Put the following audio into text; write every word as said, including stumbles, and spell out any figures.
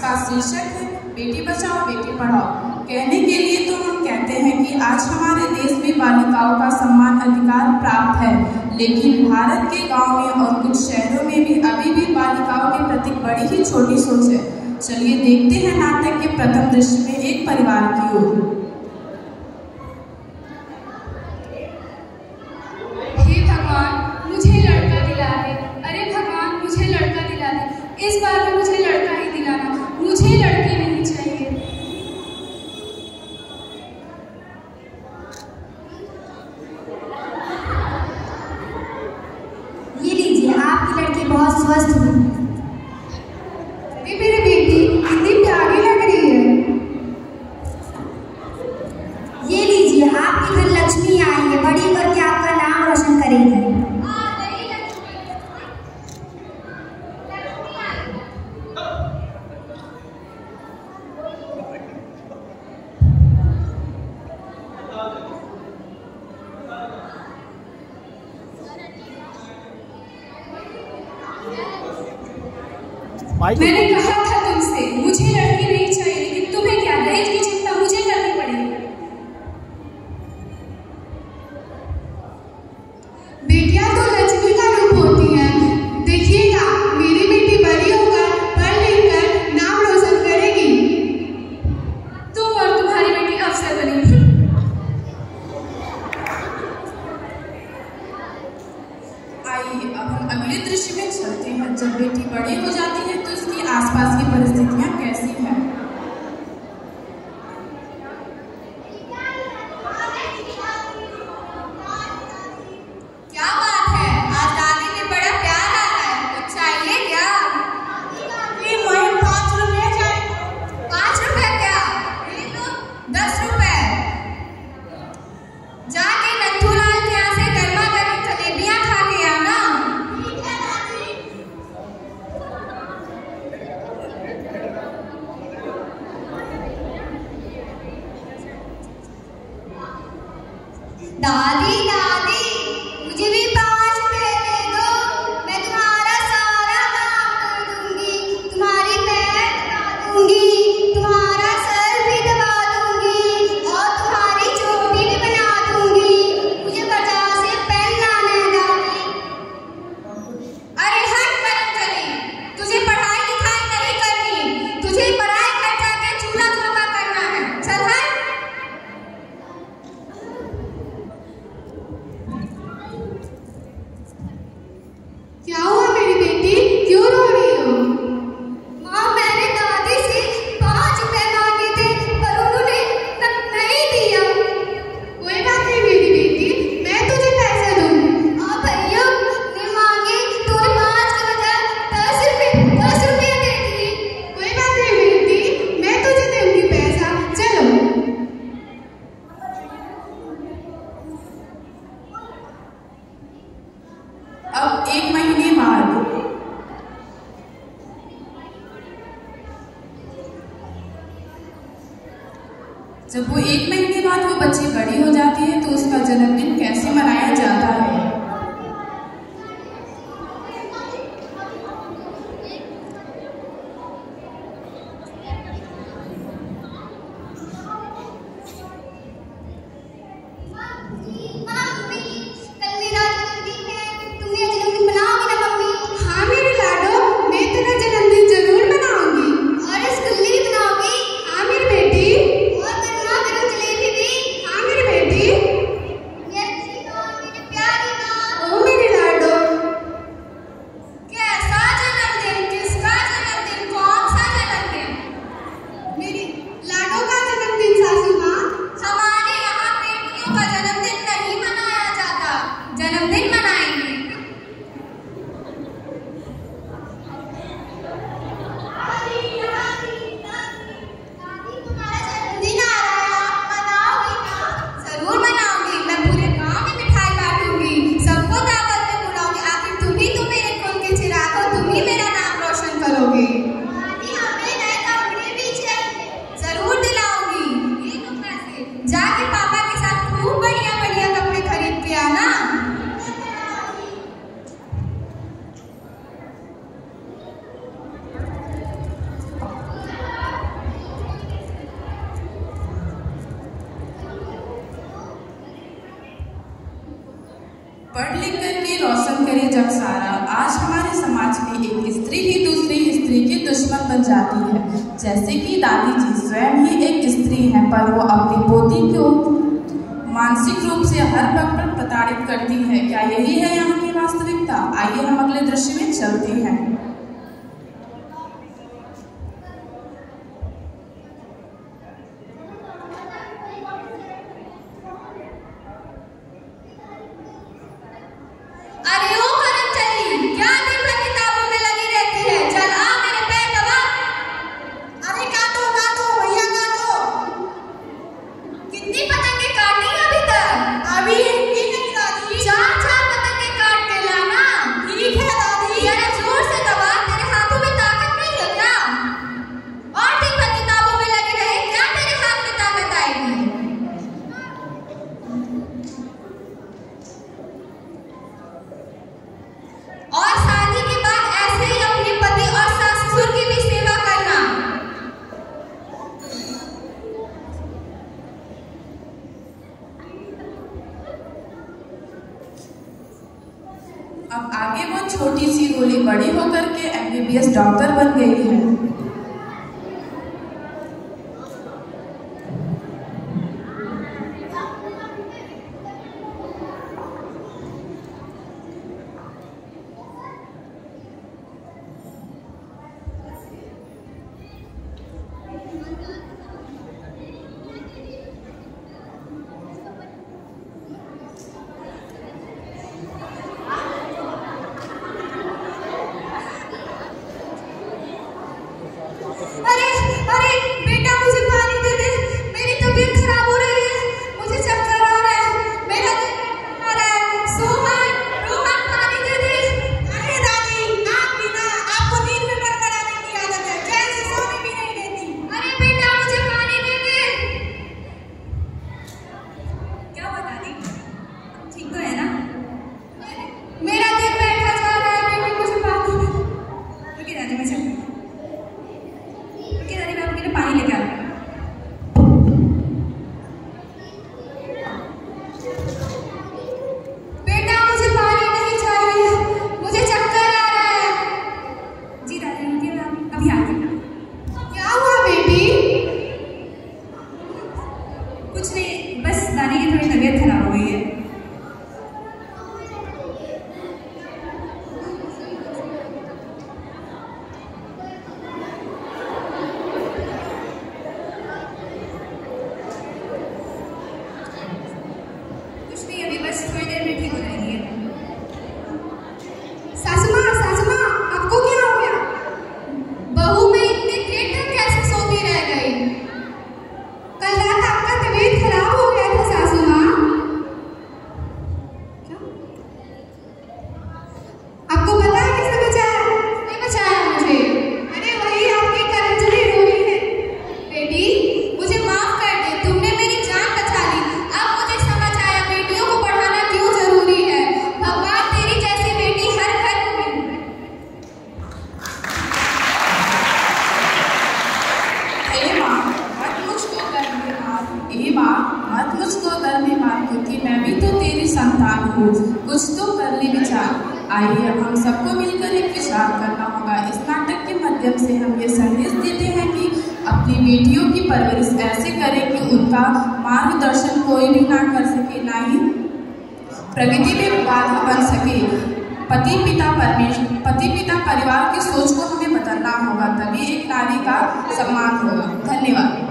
जिसका शीर्षक है बेटी बचाओ बेटी पढ़ाओ। कहने के लिए तो हम कहते हैं कि आज हमारे देश में बालिकाओं का समान अधिकार प्राप्त है, लेकिन भारत के गांव में और कुछ शहरों में भी अभी भी बालिकाओं के प्रति बड़ी ही छोटी सोच है। चलिए देखते हैं नाटक के प्रथम दृश्य में एक परिवार की ओर। हे भगवान मुझे लड़का दिला दे, अरे भगवान मुझे लड़का दिला दे, इस बार में मुझे लड़का ही दिलाना, मुझे लड़की नहीं चाहिए। ये लीजिए, आपकी लड़की बहुत स्वस्थ हुई। अरे मेरी बेटी कितनी प्यारी लग रही है। ये लीजिए, आपके घर लक्ष्मी आई है, बड़ी करके आपका नाम रोशन करेगी। मैंने कहा था तुमसे मुझे लड़की नहीं चाहिए, लेकिन तुम्हें क्या, दहेज की चिंता मुझे करनी पड़ेगी। बेटियां तो लक्ष्मी का रूप होती हैं। देखिएगा मेरी बेटी बड़ी होकर पढ़ लिख कर नाम रोशन करेगी। तुम और तुम्हारी बेटी अफसर बनेगी। आइए अब हम अगले दृश्य में चलते हैं। जब बेटी बड़ी हो जाती है तो उसकी आसपास की परिस्थितियां कैसी हैं? क्या बात है, आज दादी ने बड़ा प्यार आ रहा है, कुछ चाहिए क्या? पाँच रुपया चाहिए। पाँच रुपए क्या? ये लो दस रुपए। जाके नथुलाल के यहाँ से गर्मा गर्म जलेबियां खा के आना। दादी दादी मुझे भी पाँच रुपए दे दो, मैं तुम्हारा सारा काम कर दूंगी, तुम्हारी पैर दबा दूंगी, तुम्हारा सर भी दबा दूंगी और तुम्हारी चोटी भी बना दूंगी। मुझे बाजार से पेन लाना है दादी। अरे हट करम चली, तुझे पढ़ाई लिखाई नहीं करनी, तुझे पढ़ाई कर जाके चूल्हा चौका करना है, चल हट। क्या हुआ मेरी बेटी, क्यों रो रही हो? माँ मैंने दादी से पाँच रुपए मांगे थे पर उन्होंने नहीं दिया। कोई बात नहीं मेरी बेटी, मैं तुझे पैसे दूंगी। हाँ भैया ने मांगे तो पाँच के बजाय दस रुपए दस रुपये दे दिए। कोई बात नहीं बेटी, मैं तुझे दूंगी पैसा, चलो। अब एक महीने बाद जब वो एक महीने बाद वो बच्ची बड़ी हो जाती है तो उसका जन्मदिन कैसे मनाया जाता है? हाँ मेरे लाडो, मैं तेरा जन्मदिन जरूर बनाऊंगी। और रसगुल्ले भी बनाओगी? हाँ मेरी बेटी। और गर्मा गर्म जलेबी भी? हाँ मेरी बेटी। मेरी प्यारी पढ़ लिख करके रोशन करे जग सारा। आज हमारे समाज में एक स्त्री ही दूसरी स्त्री की दुश्मन बन जाती है। जैसे कि दादी जी स्वयं ही एक स्त्री हैं, पर वो अपनी पोती को मानसिक रूप से हर पग पर प्रताड़ित करती है। क्या यही है यहाँ की वास्तविकता? आइए हम अगले दृश्य में चलते हैं। अब आगे वो छोटी सी गोली बड़ी होकर के M B B S doctor बन गई है। अरे अरे बेटा मुझे पानी दे दे, मेरी तबीयत खराब हो रही है, मुझे चक्कर आ रहा है, मेरा दिल आ रहा है। सोहन रोहन पानी दे दे। अरे दादी आप भी ना, आपको नींद में बड़बड़ाने की आदत है, चैन से सोने भी नहीं देती। अरे बेटा मुझे पानी दे दे। क्या हुआ दादी, ठीक तो है ना? मेरा दिल बैठा जा रहा है, बेटी मुझे पानी दे। रुकिए दादी मैं चलती हूँ। पानी लेके आ बेटा मुझे पानी नहीं चाहिए, मुझे चक्कर आ रहा है। जी दादी रुकिए मैं अभी आती हूँ। क्या हुआ बेटी? कुछ नहीं, बस दादी की थोड़ी तबीयत खराब हो गई है। बस थोड़ी देर में ठीक हो जाएगी। सासू माँ, सासू माँ, आपको क्या हो गया? बहू में इतने देर तक कैसे सोती रह गई? कल रात आपका तबीयत खराब हो गया था सासू माँ। क्या? आपको पता है किसने बचाया? नहीं बचाया मुझे। अरे वही आपकी करंजली रोई है। बेटी मुझे माफ कर दे, तुमने मेरी जान बचा ली। अब मुझे समझ आया बेटियों को पढ़ाना क्यों जरूरी है। भगवान तेरी जैसी बेटी हर घर में मिले। ए माँ मत मुझको कर में मार, ए माँ मत मुझको कर में मार, क्योंकि मैं भी तो तेरी संतान हूँ। कुछ तो कर ले विचार। आइए अब हम सबको मिलकर एक विचार करना होगा। इस नाटक के माध्यम से हम ये संदेश देते हैं कि अपनी बेटियों की परवरिश ऐसे करें कि उनका मार्गदर्शन कोई भी ना कर सके, ना ही प्रगति में बाधा बन सके। पति पिता परमेश्वर पति पिता परिवार की सोच को हमें बदलना होगा, तभी एक नारी का सम्मान होगा। धन्यवाद।